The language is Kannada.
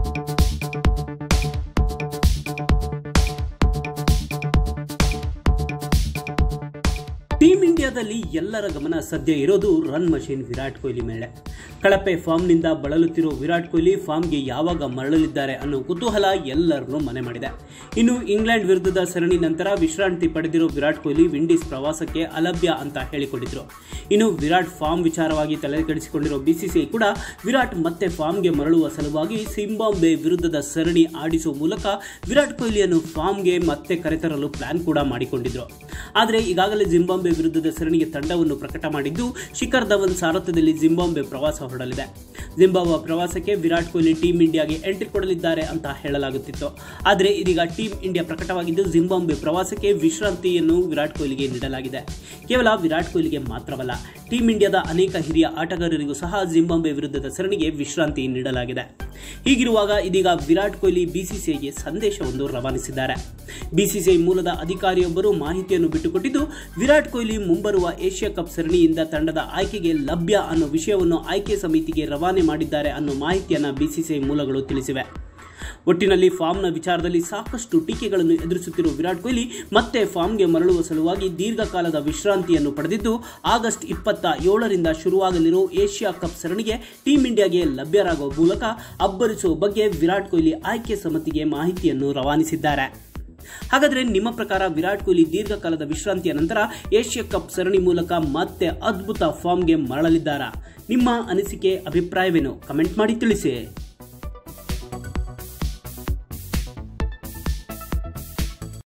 ಟೀಮ್ ಇಂಡಿಯಾದಲ್ಲಿ ಎಲ್ಲರ ಗಮನ ಸದ್ಯ ಇರೋದು ರನ್ ಮಷೀನ್ ವಿರಾಟ್ ಕೊಹ್ಲಿ ಮೇಲೆ. ಕಳಪೆ ಫಾರ್ಮ್ನಿಂದ ಬಳಲುತ್ತಿರುವ ವಿರಾಟ್ ಕೊಹ್ಲಿ ಫಾರ್ಮ್ಗೆ ಯಾವಾಗ ಮರಳಲಿದ್ದಾರೆ ಅನ್ನೋ ಕುತೂಹಲ ಎಲ್ಲರನ್ನೂ ಮನೆ ಮಾಡಿದೆ. ಇನ್ನು ಇಂಗ್ಲೆಂಡ್ ವಿರುದ್ಧದ ಸರಣಿ ನಂತರ ವಿಶ್ರಾಂತಿ ಪಡೆದಿರೋ ವಿರಾಟ್ ಕೊಹ್ಲಿ ವಿಂಡೀಸ್ ಪ್ರವಾಸಕ್ಕೆ ಅಲಭ್ಯ ಅಂತ ಹೇಳಿಕೊಂಡಿದ್ರು. ಇನ್ನು ವಿರಾಟ್ ಫಾರ್ಮ್ ವಿಚಾರವಾಗಿ ತಲೆಕೆಡಿಸಿಕೊಂಡಿರೋ ಬಿಸಿಸಿಐ ಕೂಡ ವಿರಾಟ್ ಮತ್ತೆ ಫಾರ್ಮ್ಗೆ ಮರಳುವ ಸಲುವಾಗಿ ಜಿಂಬಾಬ್ವೆ ವಿರುದ್ಧದ ಸರಣಿ ಆಡಿಸುವ ಮೂಲಕ ವಿರಾಟ್ ಕೊಹ್ಲಿಯನ್ನು ಫಾರ್ಮ್ಗೆ ಮತ್ತೆ ಕರೆತರಲು ಪ್ಲಾನ್ ಕೂಡ ಮಾಡಿಕೊಂಡಿದ್ರು. ಆದರೆ ಈಗಾಗಲೇ ಜಿಂಬಾಬ್ವೆ ವಿರುದ್ಧದ ಸರಣಿಗೆ ತಂಡವನ್ನು ಪ್ರಕಟ ಮಾಡಿದ್ದು, ಶಿಖರ್ ಧವನ್ ಸಾರಥ್ಯದಲ್ಲಿ ಜಿಂಬಾಬ್ವೆ ಪ್ರವಾಸ ಹೊರಡಲಿದೆ. ಜಿಂಬಾಬ್ವೆ ಪ್ರವಾಸಕ್ಕೆ ವಿರಾಟ್ ಕೊಹ್ಲಿ ಟೀಮ್ ಇಂಡಿಯಾಗೆ ಎಂಟ್ರಿ ಕೊಡಲಿದ್ದಾರೆ ಅಂತ ಹೇಳಲಾಗುತ್ತಿತ್ತು. ಆದರೆ ಇದೀಗ ಟೀಮ್ ಇಂಡಿಯಾ ಪ್ರಕಟವಾಗಿದ್ದು, ಜಿಂಬಾಬ್ವೆ ಪ್ರವಾಸಕ್ಕೆ ವಿಶ್ರಾಂತಿಯನ್ನು ವಿರಾಟ್ ಕೊಹ್ಲಿಗೆ ನೀಡಲಾಗಿದೆ. ಕೇವಲ ವಿರಾಟ್ ಕೊಹ್ಲಿಗೆ ಮಾತ್ರವಲ್ಲ, ಟೀಮ್ ಇಂಡಿಯಾದ ಅನೇಕ ಹಿರಿಯ ಆಟಗಾರರಿಗೂ ಸಹ ಜಿಂಬಾಬ್ವೆ ವಿರುದ್ಧದ ಸರಣಿಗೆ ವಿಶ್ರಾಂತಿ ನೀಡಲಾಗಿದೆ. ಹೀಗಿರುವಾಗ ಇದೀಗ ವಿರಾಟ್ ಕೊಹ್ಲಿ ಬಿಸಿಸಿಐಗೆ ಸಂದೇಶವೊಂದು ರವಾನಿಸಿದ್ದಾರೆ. ಬಿಸಿಸಿಐ ಮೂಲದ ಅಧಿಕಾರಿಯೊಬ್ಬರು ಮಾಹಿತಿಯನ್ನು ಬಿಟ್ಟುಕೊಟ್ಟಿದ್ದು, ವಿರಾಟ್ ಕೊಹ್ಲಿ ಮುಂಬರುವ ಏಷ್ಯಾ ಕಪ್ ಸರಣಿಯಿಂದ ತಂಡದ ಆಯ್ಕೆಗೆ ಲಭ್ಯ ಅನ್ನೋ ವಿಷಯವನ್ನು ಆಯ್ಕೆ ಸಮಿತಿಗೆ ರವಾನೆ ಮಾಡಿದ್ದಾರೆ ಅನ್ನೋ ಮಾಹಿತಿಯನ್ನು ಬಿಸಿಸಿಐ ಮೂಲಗಳು ತಿಳಿಸಿವೆ. ಒಟ್ಟಿನಲ್ಲಿ ಫಾರ್ಮ್ನ ವಿಚಾರದಲ್ಲಿ ಸಾಕಷ್ಟು ಟೀಕೆಗಳನ್ನು ಎದುರಿಸುತ್ತಿರುವ ವಿರಾಟ್ ಕೊಹ್ಲಿ ಮತ್ತೆ ಫಾರ್ಮ್ಗೆ ಮರಳುವ ಸಲುವಾಗಿ ದೀರ್ಘಕಾಲದ ವಿಶ್ರಾಂತಿಯನ್ನು ಪಡೆದಿದ್ದು, ಆಗಸ್ಟ್ 27ರಿಂದ ಶುರುವಾಗಲಿರುವ ಏಷ್ಯಾ ಕಪ್ ಸರಣಿಗೆ ಟೀಮ್ ಇಂಡಿಯಾಗೆ ಲಭ್ಯರಾಗುವ ಮೂಲಕ ಅಬ್ಬರಿಸುವ ಬಗ್ಗೆ ವಿರಾಟ್ ಕೊಹ್ಲಿ ಆಯ್ಕೆ ಸಮಿತಿಗೆ ಮಾಹಿತಿಯನ್ನು ರವಾನಿಸಿದ್ದಾರೆ. ಹಾಗಾದರೆ ನಿಮ್ಮ ಪ್ರಕಾರ ವಿರಾಟ್ ಕೊಹ್ಲಿ ದೀರ್ಘಕಾಲದ ವಿಶ್ರಾಂತಿಯ ನಂತರ ಏಷ್ಯಾ ಕಪ್ ಸರಣಿ ಮೂಲಕ ಮತ್ತೆ ಅದ್ಭುತ ಫಾರ್ಮ್ಗೆ ಮರಳಲಿದ್ದಾರಾ? ನಿಮ್ಮ ಅನಿಸಿಕೆ ಅಭಿಪ್ರಾಯವೇನು? ಕಮೆಂಟ್ ಮಾಡಿ ತಿಳಿಸಿ.